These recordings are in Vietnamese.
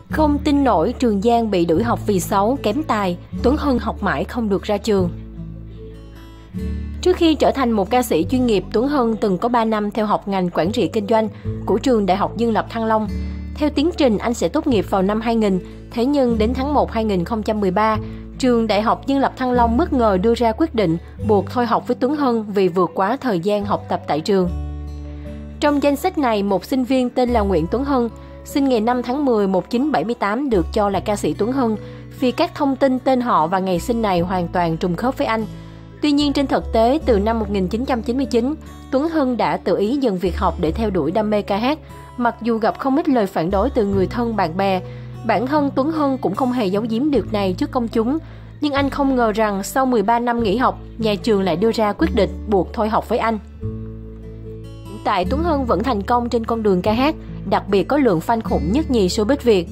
Không tin nổi Trường Giang bị đuổi học vì xấu, kém tài, Tuấn Hân học mãi không được ra trường. Trước khi trở thành một ca sĩ chuyên nghiệp, Tuấn Hân từng có 3 năm theo học ngành quản trị kinh doanh của trường Đại học Dương Lập Thăng Long. Theo tiến trình, anh sẽ tốt nghiệp vào năm 2000, thế nhưng đến tháng 1 2013, trường Đại học Dương Lập Thăng Long bất ngờ đưa ra quyết định buộc thôi học với Tuấn Hân vì vượt quá thời gian học tập tại trường. Trong danh sách này, một sinh viên tên là Nguyễn Tuấn Hân, sinh ngày 5 tháng 10 1978 được cho là ca sĩ Tuấn Hân vì các thông tin tên họ và ngày sinh này hoàn toàn trùng khớp với anh. Tuy nhiên trên thực tế, từ năm 1999, Tuấn Hân đã tự ý dừng việc học để theo đuổi đam mê ca hát, mặc dù gặp không ít lời phản đối từ người thân bạn bè. Bản thân Tuấn Hân cũng không hề giấu giếm điều này trước công chúng, nhưng anh không ngờ rằng sau 13 năm nghỉ học, nhà trường lại đưa ra quyết định buộc thôi học với anh. Hiện tại Tuấn Hân vẫn thành công trên con đường ca hát, đặc biệt có lượng fan khủng nhất nhì showbiz Việt.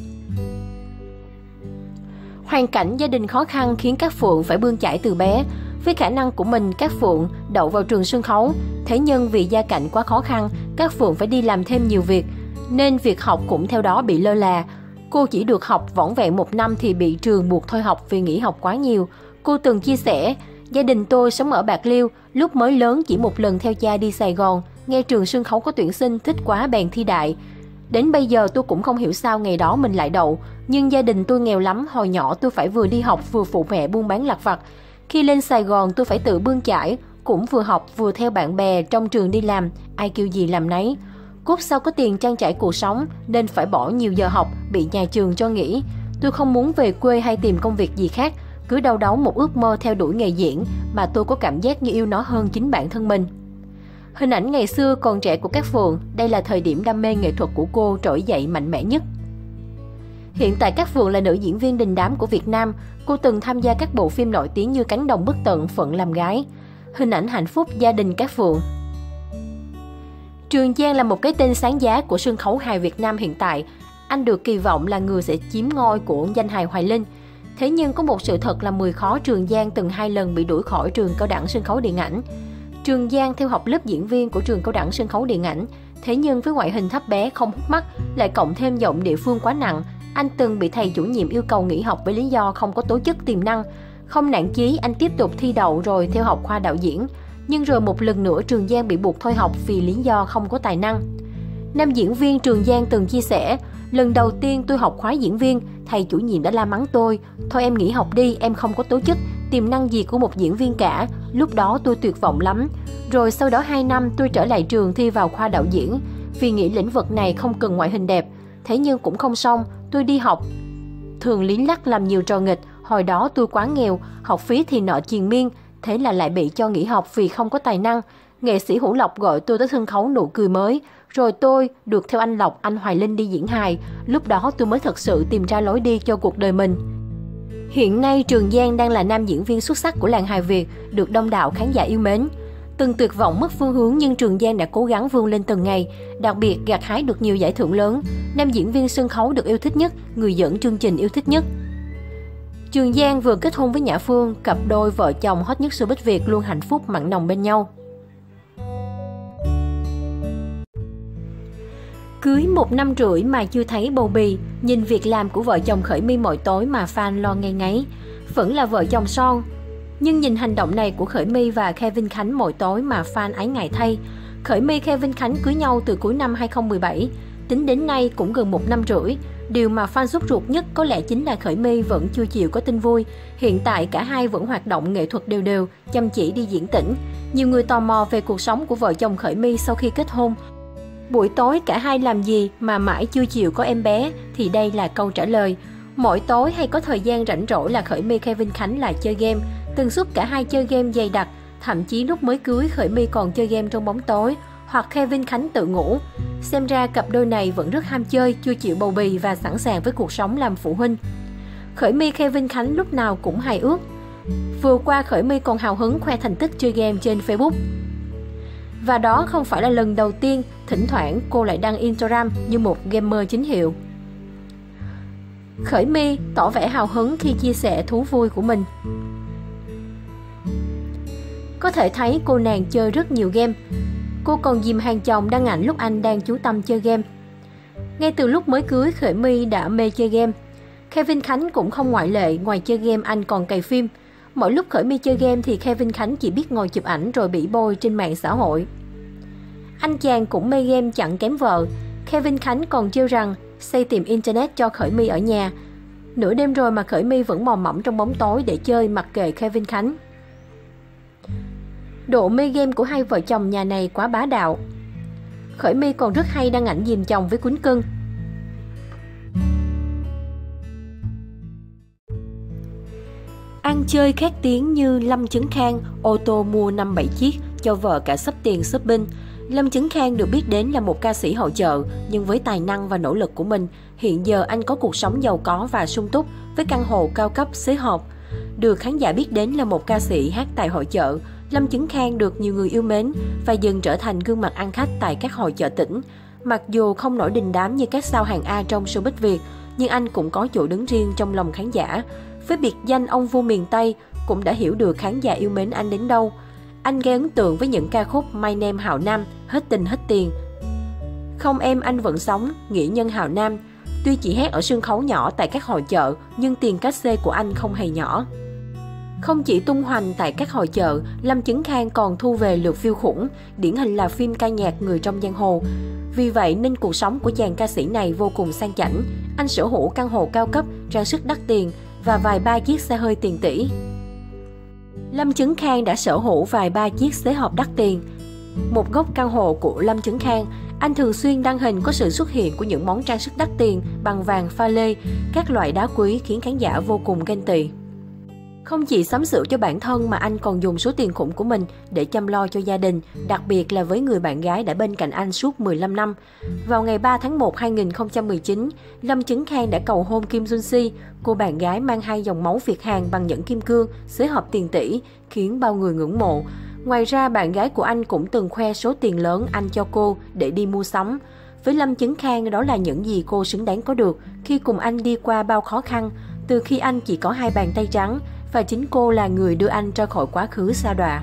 Hoàn cảnh gia đình khó khăn khiến các Phượng phải bươn chải từ bé. Với khả năng của mình, các Phượng đậu vào trường sân khấu. Thế nhưng vì gia cảnh quá khó khăn, các Phượng phải đi làm thêm nhiều việc, nên việc học cũng theo đó bị lơ là. Cô chỉ được học vỏn vẹn 1 năm thì bị trường buộc thôi học vì nghỉ học quá nhiều. Cô từng chia sẻ, gia đình tôi sống ở Bạc Liêu, lúc mới lớn chỉ một lần theo cha đi Sài Gòn, nghe trường sân khấu có tuyển sinh thích quá bèn thi đại. Đến bây giờ tôi cũng không hiểu sao ngày đó mình lại đậu, nhưng gia đình tôi nghèo lắm, hồi nhỏ tôi phải vừa đi học vừa phụ mẹ buôn bán lặt vặt. Khi lên Sài Gòn tôi phải tự bươn chải, cũng vừa học vừa theo bạn bè trong trường đi làm, ai kêu gì làm nấy. Cốt sau có tiền trang trải cuộc sống nên phải bỏ nhiều giờ học, bị nhà trường cho nghỉ. Tôi không muốn về quê hay tìm công việc gì khác, cứ đau đáu một ước mơ theo đuổi nghề diễn mà tôi có cảm giác như yêu nó hơn chính bản thân mình. Hình ảnh ngày xưa còn trẻ của các Phượng, đây là thời điểm đam mê nghệ thuật của cô trỗi dậy mạnh mẽ nhất. Hiện tại Cát Phượng là nữ diễn viên đình đám của Việt Nam. Cô từng tham gia các bộ phim nổi tiếng như Cánh đồng bất tận, Phận làm gái. Hình ảnh hạnh phúc gia đình Cát Phượng. Trường Giang là một cái tên sáng giá của sân khấu hài Việt Nam hiện tại. Anh được kỳ vọng là người sẽ chiếm ngôi của danh hài Hoài Linh. Thế nhưng có một sự thật là 10 khó Trường Giang từng 2 lần bị đuổi khỏi trường cao đẳng sân khấu điện ảnh. Trường Giang theo học lớp diễn viên của trường cao đẳng sân khấu điện ảnh. Thế nhưng với ngoại hình thấp bé không hút mắt, lại cộng thêm giọng địa phương quá nặng, anh từng bị thầy chủ nhiệm yêu cầu nghỉ học với lý do không có tố chất tiềm năng. Không nản chí, anh tiếp tục thi đậu rồi theo học khoa đạo diễn. Nhưng rồi một lần nữa Trường Giang bị buộc thôi học vì lý do không có tài năng. Nam diễn viên Trường Giang từng chia sẻ, lần đầu tiên tôi học khóa diễn viên, thầy chủ nhiệm đã la mắng tôi. Thôi em nghỉ học đi, em không có tố chất, tiềm năng gì của một diễn viên cả. Lúc đó tôi tuyệt vọng lắm. Rồi sau đó 2 năm tôi trở lại trường thi vào khoa đạo diễn, vì nghĩ lĩnh vực này không cần ngoại hình đẹp. Thế nhưng cũng không xong, tôi đi học thường lý lắc làm nhiều trò nghịch. Hồi đó tôi quá nghèo, học phí thì nợ triền miên, thế là lại bị cho nghỉ học vì không có tài năng. Nghệ sĩ Hữu Lộc gọi tôi tới sân khấu Nụ Cười Mới, rồi tôi được theo anh Lộc, anh Hoài Linh đi diễn hài. Lúc đó tôi mới thật sự tìm ra lối đi cho cuộc đời mình. Hiện nay Trường Giang đang là nam diễn viên xuất sắc của làng hài Việt, được đông đảo khán giả yêu mến. Từng tuyệt vọng mất phương hướng nhưng Trường Giang đã cố gắng vươn lên từng ngày, đặc biệt gặt hái được nhiều giải thưởng lớn. Nam diễn viên sân khấu được yêu thích nhất, người dẫn chương trình yêu thích nhất. Trường Giang vừa kết hôn với Nhã Phương, cặp đôi vợ chồng hot nhất showbiz Việt luôn hạnh phúc mặn nồng bên nhau. Cưới 1 năm rưỡi mà chưa thấy bầu bì, nhìn việc làm của vợ chồng Khởi My mỗi tối mà fan lo ngay ngáy. Vẫn là vợ chồng son, nhưng nhìn hành động này của Khởi My và Kevin Khánh mỗi tối mà fan ái ngại thay. Khởi My Kevin Khánh cưới nhau từ cuối năm 2017, tính đến nay cũng gần 1 năm rưỡi. Điều mà fan sốt ruột nhất có lẽ chính là Khởi My vẫn chưa chịu có tin vui. Hiện tại cả hai vẫn hoạt động nghệ thuật đều đều, chăm chỉ đi diễn tỉnh. Nhiều người tò mò về cuộc sống của vợ chồng Khởi My sau khi kết hôn. Buổi tối cả hai làm gì mà mãi chưa chịu có em bé, thì đây là câu trả lời. Mỗi tối hay có thời gian rảnh rỗi là Khởi My Kevin Khánh lại chơi game. Tần suất cả hai chơi game dày đặc, thậm chí lúc mới cưới Khởi My còn chơi game trong bóng tối, hoặc Kevin Khánh tự ngủ. Xem ra cặp đôi này vẫn rất ham chơi, chưa chịu bầu bì và sẵn sàng với cuộc sống làm phụ huynh. Khởi My Kevin Khánh lúc nào cũng hài ước. Vừa qua Khởi My còn hào hứng khoe thành tích chơi game trên Facebook. Và đó không phải là lần đầu tiên, thỉnh thoảng cô lại đăng Instagram như một gamer chính hiệu. Khởi My tỏ vẻ hào hứng khi chia sẻ thú vui của mình. Có thể thấy cô nàng chơi rất nhiều game. Cô còn dìm hàng chồng đăng ảnh lúc anh đang chú tâm chơi game. Ngay từ lúc mới cưới, Khởi My đã mê chơi game. Kevin Khánh cũng không ngoại lệ, ngoài chơi game anh còn cày phim. Mỗi lúc Khởi My chơi game thì Kevin Khánh chỉ biết ngồi chụp ảnh rồi bỉ bôi trên mạng xã hội. Anh chàng cũng mê game chẳng kém vợ. Kevin Khánh còn trêu rằng xây tiệm internet cho Khởi My ở nhà. Nửa đêm rồi mà Khởi My vẫn mò mẫm trong bóng tối để chơi mặc kệ Kevin Khánh. Độ mê game của hai vợ chồng nhà này quá bá đạo. Khởi My còn rất hay đăng ảnh dìm chồng với cuốn cưng. Ăn chơi khét tiếng như Lâm Chấn Khang, ô tô mua 5-7 chiếc, cho vợ cả xấp tiền shopping. Lâm Chấn Khang được biết đến là một ca sĩ hậu chợ, nhưng với tài năng và nỗ lực của mình, hiện giờ anh có cuộc sống giàu có và sung túc với căn hộ cao cấp xế hộp. Được khán giả biết đến là một ca sĩ hát tại hội chợ, Lâm Chấn Khang được nhiều người yêu mến và dần trở thành gương mặt ăn khách tại các hội chợ tỉnh. Mặc dù không nổi đình đám như các sao hàng A trong showbiz Việt, nhưng anh cũng có chỗ đứng riêng trong lòng khán giả. Với biệt danh ông vua miền Tây, cũng đã hiểu được khán giả yêu mến anh đến đâu. Anh gây ấn tượng với những ca khúc My Name Hào Nam, Hết Tình Hết Tiền, Không Em Anh Vẫn Sống, Nghĩa Nhân Hào Nam. Tuy chỉ hát ở sân khấu nhỏ tại các hội chợ, nhưng tiền cát xê của anh không hề nhỏ. Không chỉ tung hoành tại các hội chợ, Lâm Chấn Khang còn thu về lượt view khủng, điển hình là phim ca nhạc Người Trong Giang Hồ. Vì vậy nên cuộc sống của chàng ca sĩ này vô cùng sang chảnh. Anh sở hữu căn hộ cao cấp, trang sức đắt tiền và vài ba chiếc xe hơi tiền tỷ. Lâm Chấn Khang đã sở hữu vài ba chiếc xế hộp đắt tiền. Một góc căn hộ của Lâm Chấn Khang, anh thường xuyên đăng hình có sự xuất hiện của những món trang sức đắt tiền bằng vàng pha lê, các loại đá quý khiến khán giả vô cùng ghen tị. Không chỉ sắm sửa cho bản thân mà anh còn dùng số tiền khủng của mình để chăm lo cho gia đình, đặc biệt là với người bạn gái đã bên cạnh anh suốt 15 năm. Vào ngày 3 tháng 1 2019, Lâm Chấn Khang đã cầu hôn Kim Jun Si, cô bạn gái mang hai dòng máu Việt Hàn bằng nhẫn kim cương, xế hộp tiền tỷ, khiến bao người ngưỡng mộ. Ngoài ra, bạn gái của anh cũng từng khoe số tiền lớn anh cho cô để đi mua sắm. Với Lâm Chấn Khang, đó là những gì cô xứng đáng có được khi cùng anh đi qua bao khó khăn, từ khi anh chỉ có hai bàn tay trắng, và chính cô là người đưa anh ra khỏi quá khứ sa đọa.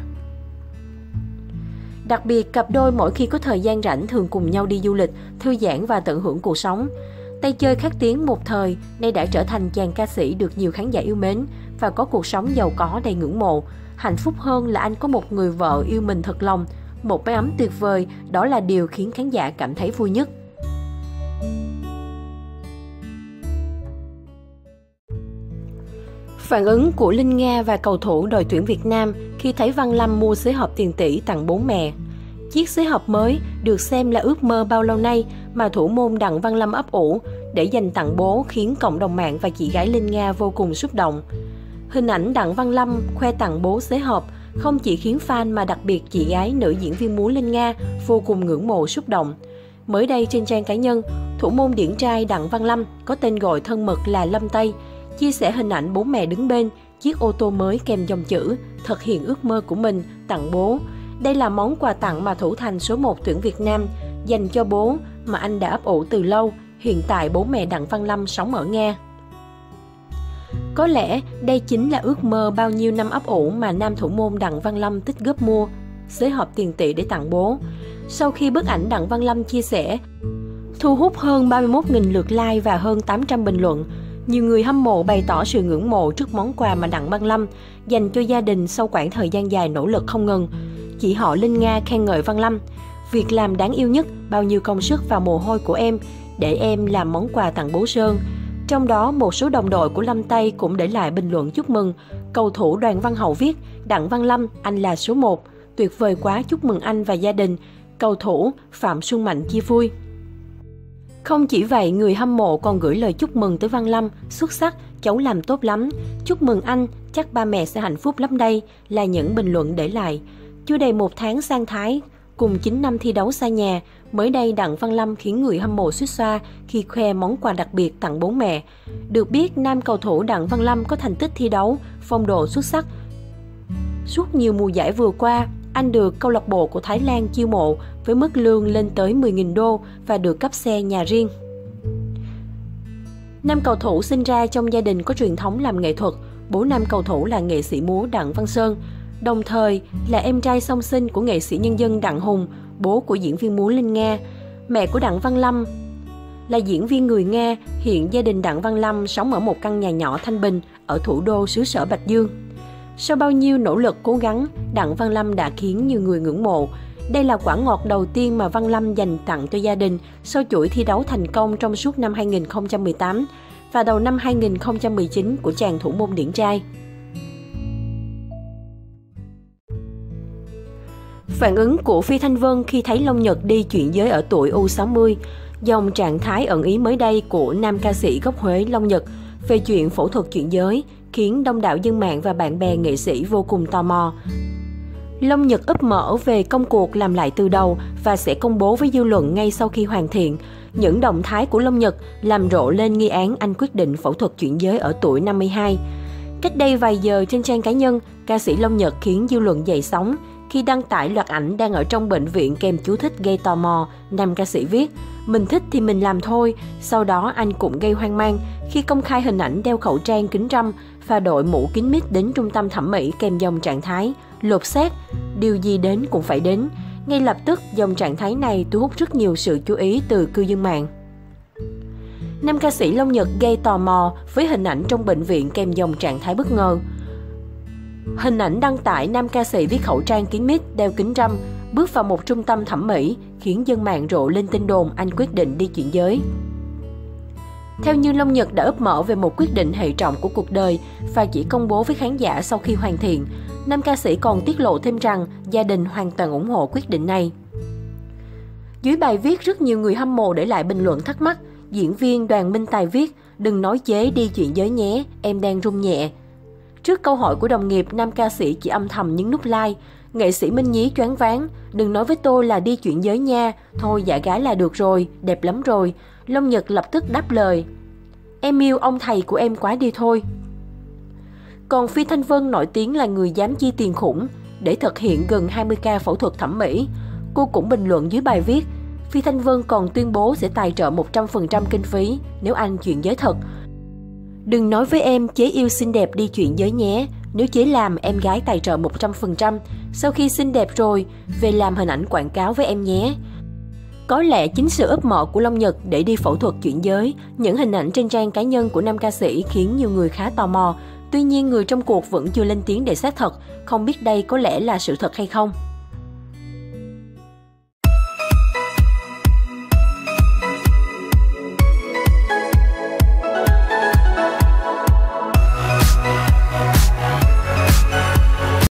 Đặc biệt, cặp đôi mỗi khi có thời gian rảnh thường cùng nhau đi du lịch, thư giãn và tận hưởng cuộc sống. Tay chơi khét tiếng một thời, nay đã trở thành chàng ca sĩ được nhiều khán giả yêu mến và có cuộc sống giàu có đầy ngưỡng mộ. Hạnh phúc hơn là anh có một người vợ yêu mình thật lòng, một mái ấm tuyệt vời, đó là điều khiến khán giả cảm thấy vui nhất. Phản ứng của Linh Nga và cầu thủ đội tuyển Việt Nam khi thấy Văn Lâm mua xế hộp tiền tỷ tặng bố mẹ. Chiếc xế hộp mới được xem là ước mơ bao lâu nay mà thủ môn Đặng Văn Lâm ấp ủ để dành tặng bố khiến cộng đồng mạng và chị gái Linh Nga vô cùng xúc động. Hình ảnh Đặng Văn Lâm khoe tặng bố xế hộp không chỉ khiến fan mà đặc biệt chị gái nữ diễn viên múa Linh Nga vô cùng ngưỡng mộ xúc động. Mới đây trên trang cá nhân, thủ môn điển trai Đặng Văn Lâm có tên gọi thân mật là Lâm Tây chia sẻ hình ảnh bố mẹ đứng bên chiếc ô tô mới kèm dòng chữ thực hiện ước mơ của mình tặng bố. Đây là món quà tặng mà thủ thành số 1 tuyển Việt Nam dành cho bố mà anh đã ấp ủ từ lâu. Hiện tại bố mẹ Đặng Văn Lâm sống ở Nga. Có lẽ đây chính là ước mơ bao nhiêu năm ấp ủ mà nam thủ môn Đặng Văn Lâm tích góp mua xế hộp tiền tỷ để tặng bố. Sau khi bức ảnh Đặng Văn Lâm chia sẻ thu hút hơn 31.000 lượt like và hơn 800 bình luận, nhiều người hâm mộ bày tỏ sự ngưỡng mộ trước món quà mà Đặng Văn Lâm dành cho gia đình sau quãng thời gian dài nỗ lực không ngừng. Chị họ Linh Nga khen ngợi Văn Lâm: "Việc làm đáng yêu nhất, bao nhiêu công sức và mồ hôi của em để em làm món quà tặng bố Sơn." Trong đó, một số đồng đội của Lâm Tây cũng để lại bình luận chúc mừng. Cầu thủ Đoàn Văn Hậu viết: "Đặng Văn Lâm, anh là số 1. Tuyệt vời quá, chúc mừng anh và gia đình." Cầu thủ Phạm Xuân Mạnh chia vui. Không chỉ vậy, người hâm mộ còn gửi lời chúc mừng tới Văn Lâm: "Xuất sắc, cháu làm tốt lắm. Chúc mừng anh, chắc ba mẹ sẽ hạnh phúc lắm đây", là những bình luận để lại. Chưa đầy 1 tháng sang Thái, cùng 9 năm thi đấu xa nhà, mới đây Đặng Văn Lâm khiến người hâm mộ xuýt xoa khi khoe món quà đặc biệt tặng bố mẹ. Được biết, nam cầu thủ Đặng Văn Lâm có thành tích thi đấu, phong độ xuất sắc. Suốt nhiều mùa giải vừa qua, anh được câu lạc bộ của Thái Lan chiêu mộ với mức lương lên tới 10.000 đô và được cấp xe nhà riêng. Nam cầu thủ sinh ra trong gia đình có truyền thống làm nghệ thuật. Bố nam cầu thủ là nghệ sĩ múa Đặng Văn Sơn, đồng thời là em trai song sinh của nghệ sĩ nhân dân Đặng Hùng, bố của diễn viên múa Linh Nga. Mẹ của Đặng Văn Lâm Là diễn viên người Nga, hiện gia đình Đặng Văn Lâm sống ở một căn nhà nhỏ thanh bình ở thủ đô xứ sở Bạch Dương. Sau bao nhiêu nỗ lực cố gắng, Đặng Văn Lâm đã khiến nhiều người ngưỡng mộ. Đây là quả ngọt đầu tiên mà Văn Lâm dành tặng cho gia đình sau chuỗi thi đấu thành công trong suốt năm 2018 và đầu năm 2019 của chàng thủ môn điển trai. Phản ứng của Phi Thanh Vân khi thấy Long Nhật đi chuyển giới ở tuổi U60, dòng trạng thái ẩn ý mới đây của nam ca sĩ gốc Huế Long Nhật về chuyện phẫu thuật chuyển giới khiến đông đảo dân mạng và bạn bè nghệ sĩ vô cùng tò mò. Long Nhật úp mở về công cuộc làm lại từ đầu và sẽ công bố với dư luận ngay sau khi hoàn thiện. Những động thái của Long Nhật làm rộ lên nghi án anh quyết định phẫu thuật chuyển giới ở tuổi 52. Cách đây vài giờ trên trang cá nhân, ca sĩ Long Nhật khiến dư luận dậy sóng khi đăng tải loạt ảnh đang ở trong bệnh viện kèm chú thích gây tò mò. Nam ca sĩ viết, mình thích thì mình làm thôi. Sau đó anh cũng gây hoang mang khi công khai hình ảnh đeo khẩu trang kính râm và đội mũ kính mít đến trung tâm thẩm mỹ kèm dòng trạng thái lột xác, điều gì đến cũng phải đến. Ngay lập tức, dòng trạng thái này thu hút rất nhiều sự chú ý từ cư dân mạng. Nam ca sĩ Long Nhật gây tò mò với hình ảnh trong bệnh viện kèm dòng trạng thái bất ngờ. Hình ảnh đăng tải nam ca sĩ với khẩu trang kín mít, đeo kính râm, bước vào một trung tâm thẩm mỹ, khiến dân mạng rộ lên tin đồn anh quyết định đi chuyển giới. Theo như Long Nhật đã úp mở về một quyết định hệ trọng của cuộc đời và chỉ công bố với khán giả sau khi hoàn thiện, nam ca sĩ còn tiết lộ thêm rằng gia đình hoàn toàn ủng hộ quyết định này. Dưới bài viết, rất nhiều người hâm mộ để lại bình luận thắc mắc. Diễn viên Đoàn Minh Tài viết, đừng nói chế đi chuyển giới nhé, em đang run nhẹ. Trước câu hỏi của đồng nghiệp, nam ca sĩ chỉ âm thầm nhấn nút like. Nghệ sĩ Minh Nhí choáng váng, đừng nói với tôi là đi chuyển giới nha, thôi giả gái là được rồi, đẹp lắm rồi. Long Nhật lập tức đáp lời, em yêu ông thầy của em quá đi thôi. Còn Phi Thanh Vân nổi tiếng là người dám chi tiền khủng để thực hiện gần 20 ca phẫu thuật thẩm mỹ. Cô cũng bình luận dưới bài viết, Phi Thanh Vân còn tuyên bố sẽ tài trợ 100% kinh phí nếu anh chuyển giới thật. Đừng nói với em chế yêu xinh đẹp đi chuyển giới nhé, nếu chế làm em gái tài trợ 100%, sau khi xinh đẹp rồi, về làm hình ảnh quảng cáo với em nhé. Có lẽ chính sự úp mở của Long Nhật để đi phẫu thuật chuyển giới, những hình ảnh trên trang cá nhân của nam ca sĩ khiến nhiều người khá tò mò. Tuy nhiên, người trong cuộc vẫn chưa lên tiếng để xác thật, không biết đây có lẽ là sự thật hay không.